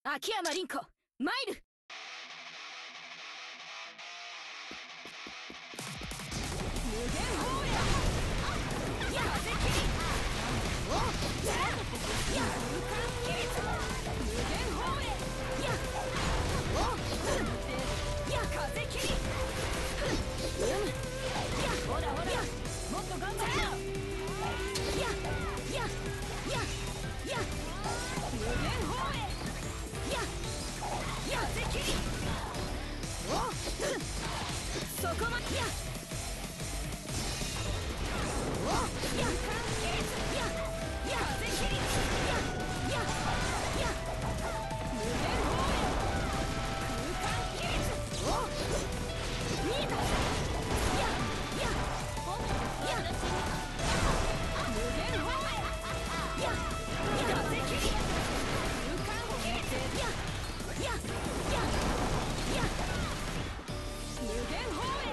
秋山凛子参る。無限放映や風切りおっや空間切り無限放映やおっや風切りやほらほらもっと頑張れよや無限放映や風切りおっそこまでやおっや空間切りや風切りや無限放映空間切りおっ見えた無限放映風切り空間切り無限放映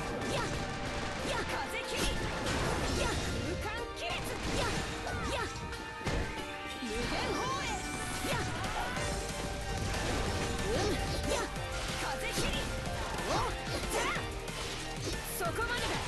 風切り空間切り無限放映風切りおっそこまでだ。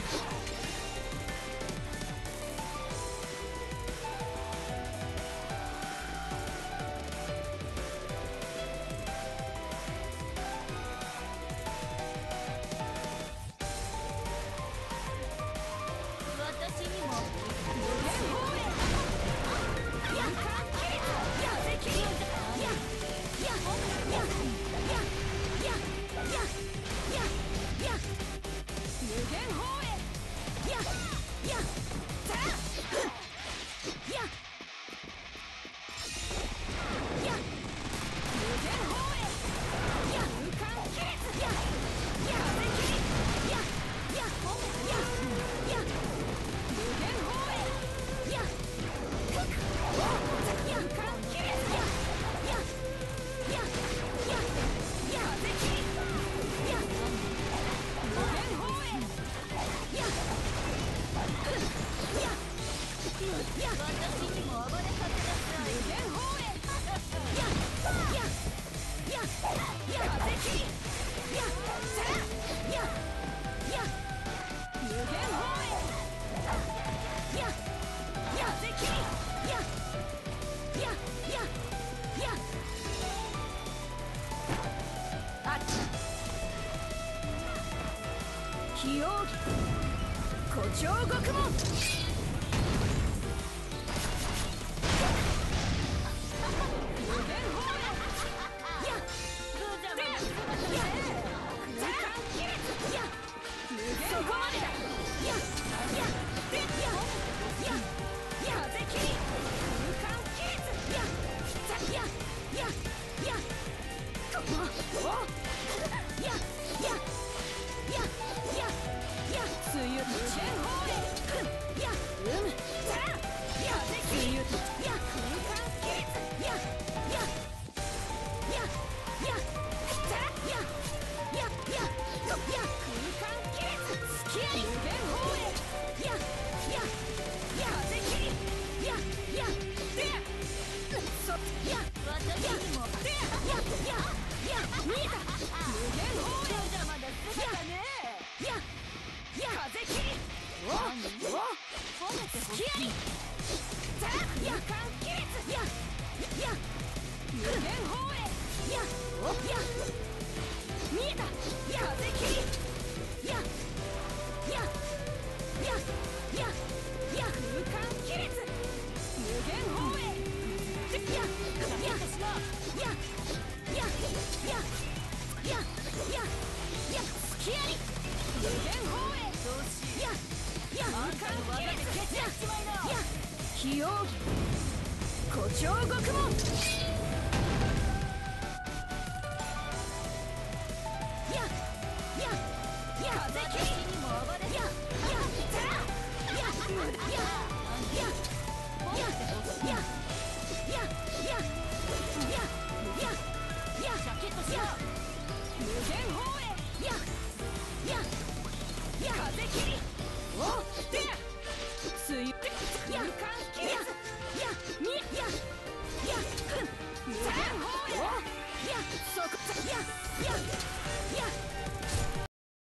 非奥義誇張獄門そこまでだ。風切り空間切りつゆ無限放映風切り空間切り空間切り突き合い無限放映風切り私にも見えた無限放映じゃまだ出たね風切り褒めて突き合い空間切り無限放映見えた風切り空間切り無限放映突き合い無限放映空間切り非奥義誇張獄門風切りシャキッとしよう無限放映風切りおっつゆ空間切り無限放映こやや